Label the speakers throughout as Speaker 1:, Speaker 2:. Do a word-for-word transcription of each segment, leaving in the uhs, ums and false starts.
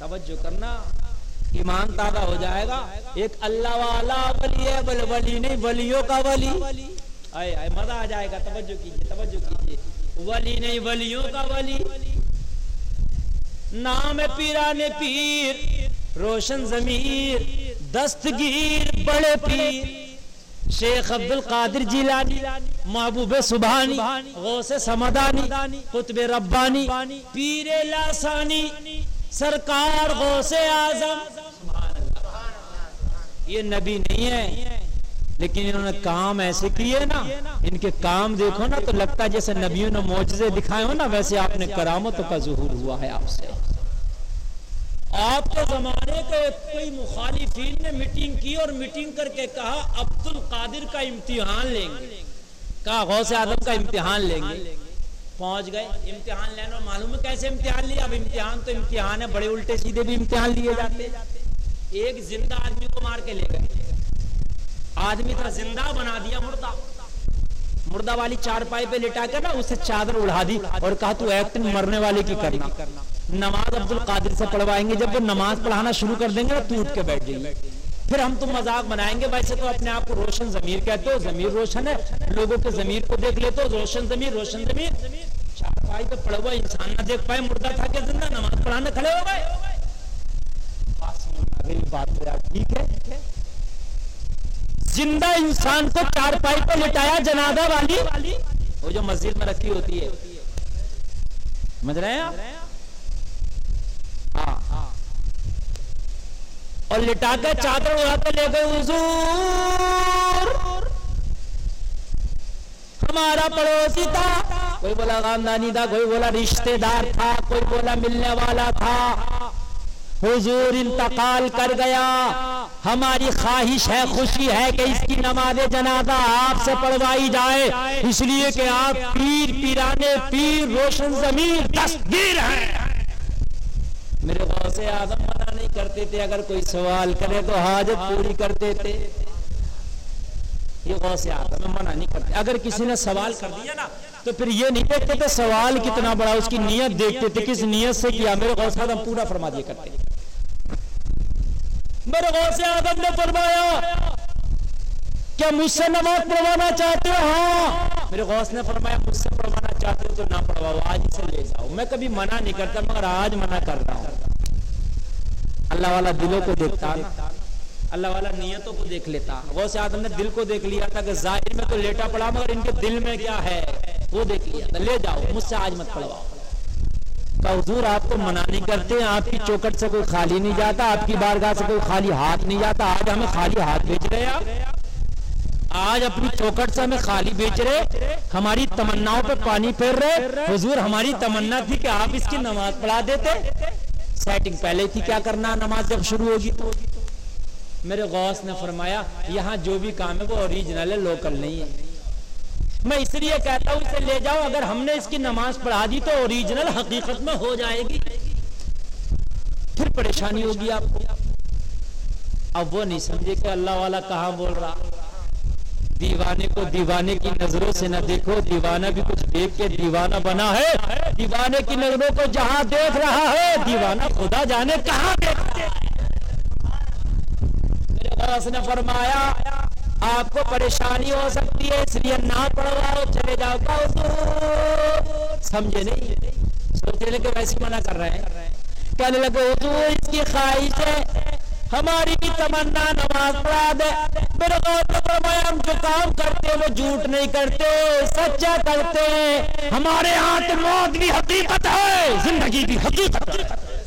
Speaker 1: तवज्जो करना, ईमान ताज़ा हो जाएगा। एक अल्लाह वाला वली है, बल वली नहीं, वलियों का वली। आए आए मजा आ जाएगा। तवज्जो कीजिए, तवज्जो कीजिए। वली नहीं, वलियों का वली। नाम है पीराने पीर, रोशन जमीर, दस्तगीर बड़े पीर, शेख अब्दुल कादिर जिलानी, महबूब सुभानी, गौसे समदानी, कुतबे रब्बानी, पीरे लासानी, सरकार गौसे आजम। ये नबी नहीं है, लेकिन इन्होंने काम ऐसे किए ना, इनके काम देखो ना तो लगता है जैसे नबियों ने मौजज़े दिखाए हो ना, वैसे आपने करामतों का ज़ुहूर हुआ है आपसे। आपके जमाने के कोई मुखालिफीन ने मीटिंग की और मीटिंग करके कहा अब्दुल कादिर का इम्तिहान लेंगे, कहा गौसे आजम का इम्तिहान लेंगे। पहुंच गए, इम्तिहान लेना मालूम है कैसे इम्तिहान लिया। अब इम्तिहान तो इम्तिहान है, बड़े उल्टे सीधे भी इम्तिहान लिए जाते। एक जिंदा आदमी को मार के ले गए, आदमी था जिंदा बना दिया मुर्दा, मुर्दा वाली चारपाई पे लिटा कर ना उसे चादर उड़ा दी और कहा तू एक्टिंग मरने वाले की करना। नमाज अब्दुल कादिर से पढ़वाएंगे, जब वो नमाज पढ़ाना शुरू कर देंगे ना तू उठ के बैठ जाइए, फिर हम तुम मजाक बनाएंगे। वैसे तो अपने आप को रोशन जमीर कहते हो, जमीर रोशन है, लोगों के जमीर को देख लेते हो, रोशन जमीर, रोशन जमीर। चारपाई पे पड़ा हुआ इंसान ना देख पाए, मुर्दा था के जिंदा, नमाज पढ़ाने खड़े हो गए। बात तो यार ठीक है, जिंदा इंसान को चारपाई पर लिटाया, जनाजा वाली वो जो मस्जिद में रखी होती है, समझ रहे हैं आप? हाँ, और लिटा के चादर उड़ाते ले गए। हुजूर हमारा पड़ोसी था, कोई बोला खानदानी था, कोई बोला रिश्तेदार था, कोई बोला मिलने वाला था। हुजूर इंतकाल कर गया, हमारी ख्वाहिश है, खुशी है कि इसकी नमाज़े जनाजा आपसे पढ़वाई जाए, इसलिए कि आप पीर पीराने पीर रोशन ज़मीर दस्तगीर हैं। मेरे गौसे आज़म मना नहीं करते थे, अगर कोई सवाल करे तो हाजत पूरी करते थे। ये गौसे आज़म मना नहीं करते। अगर किसी ने सवाल कर दिया ना तो फिर ये नहीं देखते थे सवाल कितना बड़ा, उसकी नीयत देखते थे, किस नीयत से किया। मेरे गौसे आज़म पूरा फरमा दिया करते। मेरे गौसे आज़म ने फरमाया क्या मुझसे नमाज पढ़वाना चाहते हो? हाँ। मेरे गौस ने फरमाया मुझसे पढ़वाना चाहते हो तो ना पढ़वाओ, आज से ले जाओ। मैं कभी मना नहीं करता, मगर आज मना कर रहा हूँ। अल्लाह वाला दिलों को देखता, अल्लाह वाला नियतों को देख लेता। गौसे आज़म ने दिल को देख लिया था कि जाहिर में तो लेटा पड़ा, मगर इनके दिल में क्या है वो देख लिया था। ले जाओ, मुझसे आज मत पढ़वाओ। का हुजूर आपको मना नहीं करते, आपकी चौकट से कोई खाली नहीं जाता, आपकी बारगाह से कोई खाली हाथ नहीं जाता। आज हमें खाली हाथ भेज रहे आप, आज अपनी चौकट से हमें खाली बेच रहे, हमारी तमन्नाओं पे पानी फेर रहे। हुजूर हमारी तमन्ना थी कि आप इसकी नमाज पढ़ा देते, सेटिंग पहले थी, क्या करना नमाज जब शुरू होगी तो। मेरे गौस ने फरमाया यहाँ जो भी काम है वो ओरिजिनल है, लोकल नहीं है। मैं इसलिए कहता हूँ इसे ले जाओ, अगर हमने इसकी नमाज पढ़ा दी तो ओरिजिनल हकीकत में हो जाएगी, फिर परेशानी होगी आपको। अब वो नहीं समझे कि अल्लाह वाला कहाँ बोल रहा। दीवाने को दीवाने की नजरों से न देखो, दीवाना भी कुछ देख के दीवाना बना है। दीवाने की नजरों को जहां देख रहा है, दीवाना खुदा जाने कहां देखते। मेरे गौस ने फरमाया आपको परेशानी हो सकती है, इसलिए ना पढ़वाओ, चले जाओ। समझे नहीं, सोचने लगे वैसे मना कर रहे हैं। कहने लगे हुजूर इसकी ख्वाहिश है, हमारी तमन्ना नमाज पढ़ा दे। मेरे गौर ने फरमाया हम जो काम करते वो झूठ नहीं करते, सच्चा करते हैं। हमारे यहाँ तो मौत भी हकीकत है, जिंदगी भी हकीकत है।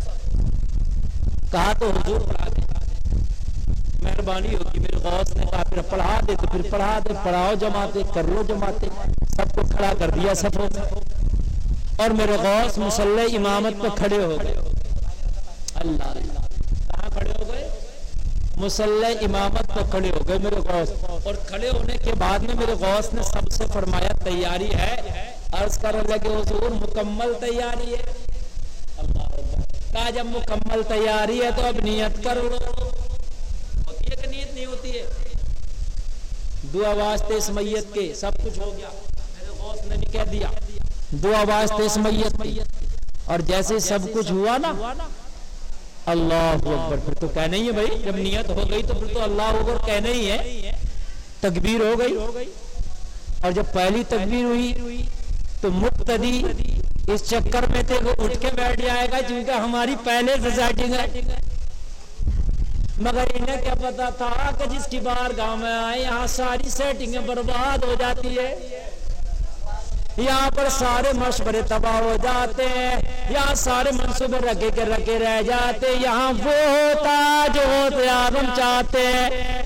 Speaker 1: कहा तो हुजूर पढ़ा दे, मेहरबानी होगी। मेरे गौस ने कहा फिर पढ़ा दे तो फिर पढ़ा दे, पढ़ाओ जमाते, कर लो जमाते। सबको खड़ा कर दिया सफों में, और मेरे गौस मुसल्ले इमामत पे खड़े हो गए। अल्लाह अल्लाह, कहाँ खड़े हो गए? मुसल्ले इमामत पे खड़े हो गए मेरे गौस। और खड़े होने के बाद में मेरे गौस ने सबसे फरमाया तैयारी है? अर्ज करने लगे हुजूर मुकम्मल तैयारी है। अल्लाह अल्लाह, कहा जब मुकम्मल तैयारी है तो अब नियत कर लो। होती है कि नियत नहीं होती है? दुआ वास्ते इस मैयत के, सब कुछ हो गया। मेरे गौस ने भी कह दिया दुआ वास्ते इस मैयत की। और जैसे सब कुछ हुआ ना, अल्लाह अकबर। फिर तो कहना ही है भाई, जब नियत हो गई तो फिर तो अल्लाह अकबर कहना ही है। तकबीर हो गई, और जब पहली तकबीर हुई तो मुक्तदी इस चक्कर में थे वो उठ के बैठ जाएगा क्योंकि हमारी पहले से सेटिंग है। मगर इन्हें क्या पता था कि जिसकी बार गांव में आए यहाँ सारी सेटिंगें बर्बाद हो जाती है, यहाँ पर सारे मशवरे तबाह हो जाते हैं, यहाँ सारे मंसूबे रखे के रखे रह जाते, यहाँ वो होता जो होते आदम चाहते हैं।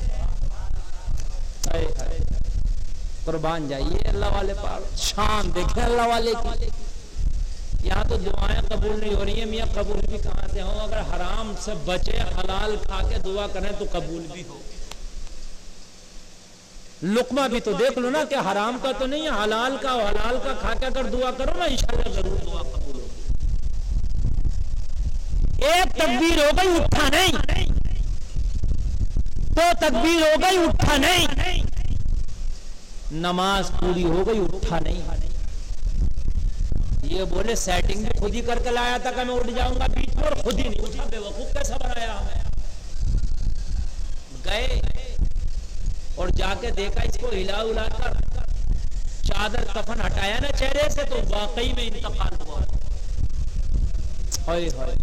Speaker 1: कुर्बान जाइए अल्लाह वाले पार, शान देखें अल्लाह वाले की। यहाँ तो दुआएं कबूल नहीं हो रही है, मियाँ कबूल भी कहाँ से हो? अगर हराम से बचे, हलाल खा के दुआ करें तो कबूल भी हो। लुकमा भी तो देख लो ना कि हराम का तो नहीं है, हलाल का, हलाल का खा के अगर दुआ करो ना इंशाल्लाह जरूर दुआ कबूल होगी। एक तकबीर हो गई उठा नहीं, दो तकबीर हो गई उठा नहीं, नमाज पूरी हो गई उठा नहीं। ये बोले सेटिंग भी खुद ही करके लाया था कि मैं उठ जाऊंगा बीच में, और खुद ही नहीं उठा। बेवकूफ कैसा बनाया हमें। गए और जाके देखा, इसको हिला उला कर चादर कफन हटाया ना चेहरे से, तो वाकई में इंतकाल हुआ। हाय हाय,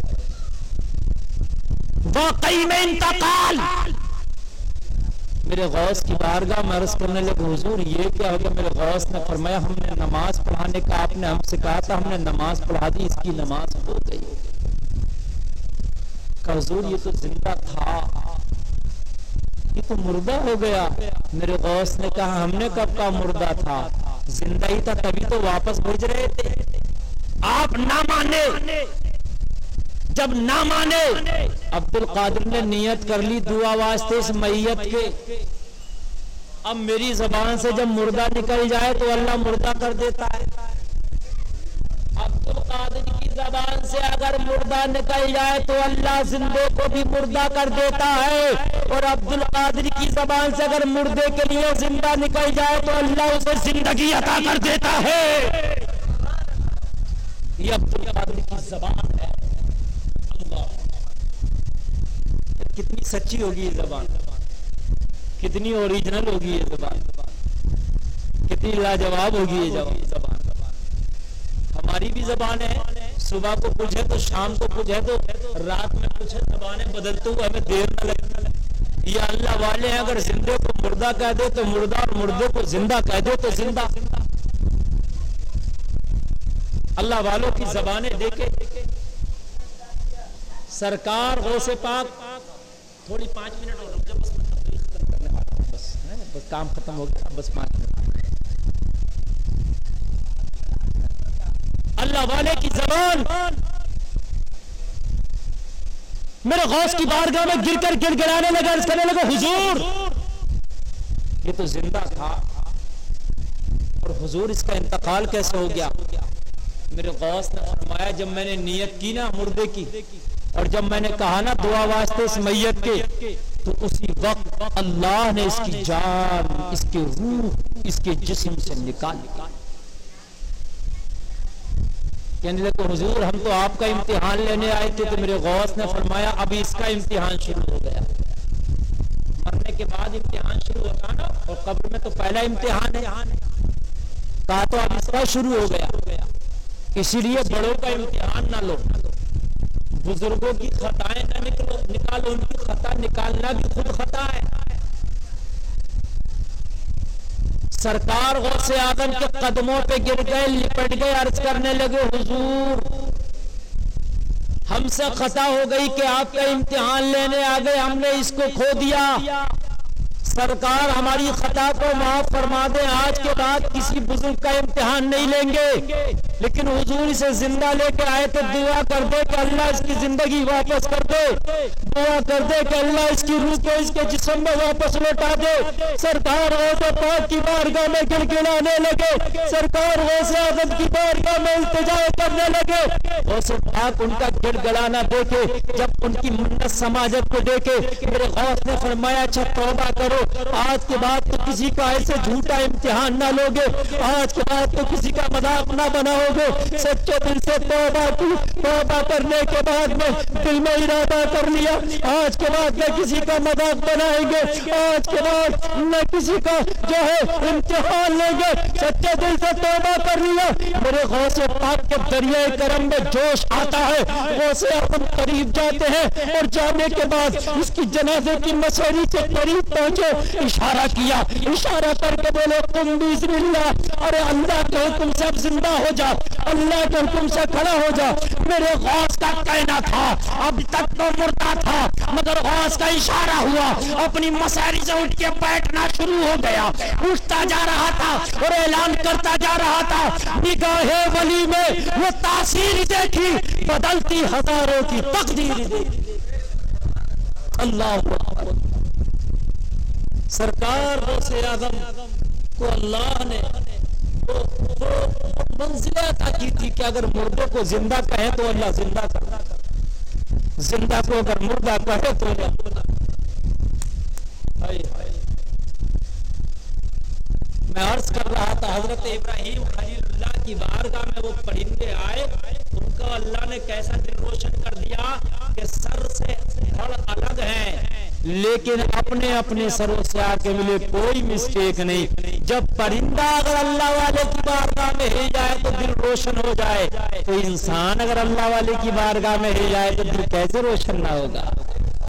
Speaker 1: वाकई में इंतकाल। मेरे गौस की बारगाह में अर्ज करने लगे, हुजूर ये क्या हो गया? मेरे गौस ने फरमाया, हमने नमाज पढ़ाने का आपने हमसे कहा था, हमने नमाज पढ़ा दी, इसकी नमाज हो गई। कहा हुजूर ये तो जिंदा था, ये तो मुर्दा हो गया। मेरे गौस ने कहा, हमने कब का मुर्दा था? जिंदा ही था, तभी तो वापस भेज रहे थे। आप ना माने, जब ना माने, अब्दुल कादिर ने नियत कर ली दुआ वास्ते इस मैयत के। अब मेरी जबान से जब मुर्दा निकल जाए तो अल्लाह मुर्दा कर देता है। अब्दुल कादिर की जबान से अगर मुर्दा निकल जाए तो अल्लाह जिंदे को भी मुर्दा कर देता है, और अब्दुल कादिर की जबान से अगर मुर्दे के लिए जिंदा निकल जाए तो अल्लाह उसे जिंदगी अता कर देता है। ये अब्दुल कादिर की जबान है। कितनी सच्ची होगी ये जबान, कितनी ओरिजिनल होगी ये जबान, कितनी लाजवाब होगी ये जबान। हमारी भी जबान है, सुबह को पूछे तो शाम को पूछे तो रात में पूछे, जबानें बदलते हुए हमें देर न लगे। ये अल्लाह वाले हैं, अगर जिंदे को मुर्दा कह दे तो मुर्दा, और मुर्दे को जिंदा कह दे तो जिंदा। अल्लाह वालों की जबानें देखे। सरकार गौसे पाक, थोड़ी पांच मिनट और रुक जाओ, बस मैं तकरीर खत्म करने वाला हूं, बस है ना, बस काम खत्म हो गया, बस पांच मिनट। अल्लाह वाले की जबान मेरे गौस की बारगाह में गिरकर गिड़गिड़ाने लगा, अर्ज करने लगा, हुजूर ये तो जिंदा था, और हुजूर इसका इंतकाल कैसे हो गया? मेरे गौस ने फरमाया, जब मैंने नियत की ना मुर्दे की, और जब मैंने कहा ना दुआ वास्ते इस मैयत के, तो उसी वक्त अल्लाह ने इसकी जान, इसके रूह इसके जिस्म से निकाल निकाल कहने लगे, हुजूर हम तो आपका इम्तिहान लेने आए थे। तो मेरे गौस ने फरमाया, अभी इसका इम्तिहान शुरू हो गया। मरने के बाद इम्तिहान शुरू होता ना, और कब्र में तो पहला इम्तिहान है। कहा तो अब इसका शुरू हो गया। इसीलिए बड़ों का इम्तिहान ना लो, बुजुर्गों की खताएं ना निकलो निकालो, उनकी खता निकालना भी खुद खता है। सरकार गौसे आदम के कदमों पे गिर गए, लिपट गए, अर्ज करने लगे, हुजूर हमसे खता हो गई कि आपका इम्तिहान लेने आ गए, हमने इसको खो दिया। सरकार हमारी खता को माफ फरमा दे, आज के बाद किसी बुजुर्ग का इम्तिहान नहीं लेंगे। लेकिन हुजूर इसे जिंदा लेके आए तो दुआ कर दे कि अल्लाह इसकी जिंदगी वापस कर दे, दुआ कर दे कि अल्लाह इसकी रूह को इसके जिस्म में वापस लौटा दे। सरकार गौसे पाक की बारगाह में गिड़गिड़ाने लगे, सरकार गौसे आदम की बारगाह में इल्तिजा करने लगे। गौसे पाक उनका गिड़गिड़ाना देखे, जब उनकी मन्नत समाजत को देखे, मेरे गौस ने फरमाया, अच्छा तौबा करो, आज के बाद तो किसी का ऐसे झूठा इम्तिहान ना लोगे, आज के बाद तो किसी का मजाक ना बनाओ, जाओगे। सच्चे दिल से तौबा की, तौबा करने के बाद में दिल में इरादा कर लिया, आज के बाद न किसी का मजाक बनाएंगे, आज के बाद न किसी का जो है इम्तिहान लेंगे। सच्चे दिल से तौबा कर लिया, मेरे गौसे पाक के दरियाए करम में जोश आता है। गौसे आजम करीब जाते हैं और जाने के बाद उसकी जनाजे की मसहरी के करीब पहुंचे, इशारा किया, इशारा करके बोले तुम बिस्मिल्लाह, अरे अल्लाह के हुक्म से अब जिंदा हो जा, अल्लाह के हुक्म से खड़ा हो जा। मेरे गौस का कहना था अब तक तो मुर्दा था, मगर गौस का इशारा हुआ, अपनी मसहरी से उठ के बैठना शुरू हो गया, उठता जा रहा था और ऐलान करता जा रहा था। निगाहे वली में वो तासीर देखी, बदलती हजारों की तकदीर देखी। अल्लाह सरकार गौसे आजम को अल्लाह ने वो मंजिल अता की थी कि अगर मुर्दे को जिंदा कहे तो अल्लाह जिंदा करता, जिंदा को अगर मुर्दा कहे तो अल्लाह। मैं अर्ज कर रहा था हजरत इब्राहिम खलीलुल्लाह की बारगाह में वो परिंदे आए, उनका अल्लाह ने कैसा दिल रोशन कर दिया कि सर से धड़ अलग है लेकिन अपने अपने सरों से आके मिले, कोई मिस्टेक नहीं। जब परिंदा अगर अल्लाह वाले की बारगाह में हिल जाए तो दिल रोशन हो जाए, तो इंसान अगर अल्लाह वाले की बारगाह में हिल जाए तो दिल कैसे रोशन ना होगा।